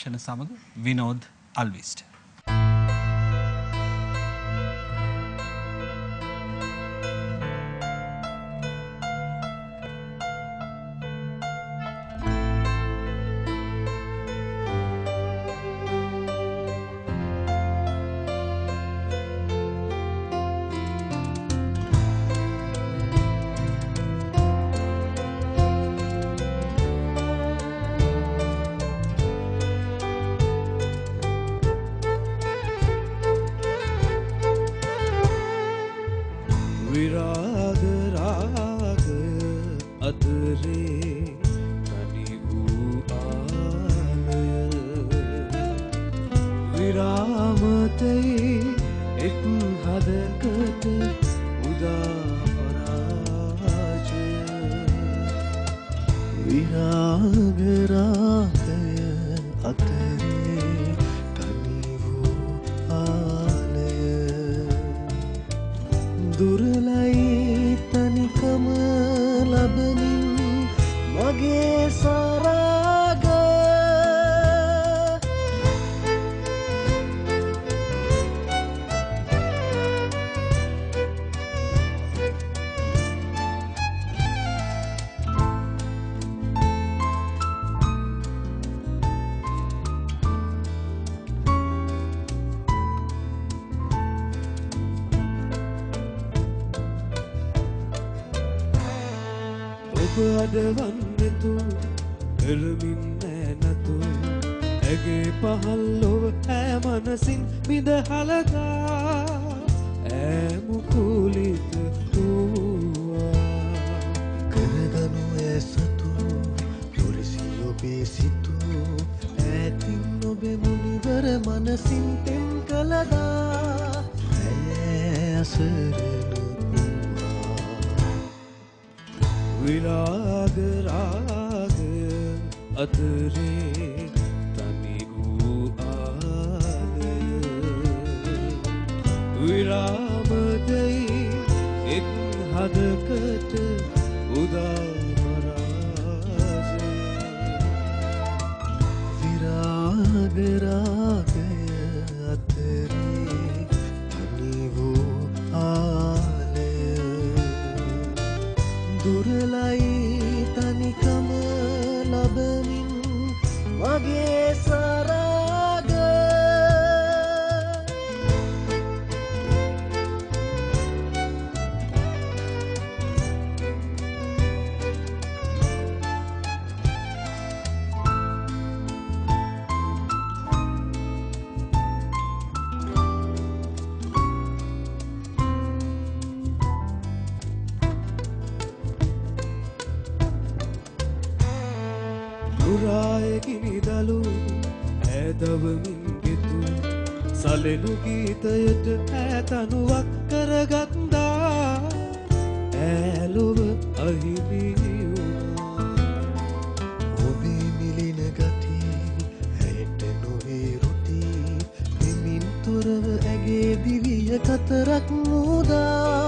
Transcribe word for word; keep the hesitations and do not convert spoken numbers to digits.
ප්‍රකාශන සමග විනෝද් අල්විස්ට. අඩවන්නෙතු එළමින් නෑනතු ඇගේ පහල්ලොව ඈ මනසින් මිදහලදා ඈමුකුලිත වූවා කරගනු ඇසතු නොරිසි ඔබේ සිතු ඈතින් ඔබේ මුනිවර මනසින් තෙන් කළදා ඇය අසරණ විරාග රාග අතරේ තනි වූ ආලය විරාමදයි එක් හදකට උදා පරාජය විරාග රාගය අතරේ තනි වූ ආලය දුරලයි තනිකම ලබමින් මගේ සරාග ුරායකිනිදලු ඇදවමින් ගෙතු සලෙනු ගීතයට ඇතනුවක් කරගත්දා ඇලොව අහිමිවුණා ඔබේ මිලින ගති ඇයට නොවේ රුති දෙමින් තොරව ඇගේ දිවිය කතරක් මුදා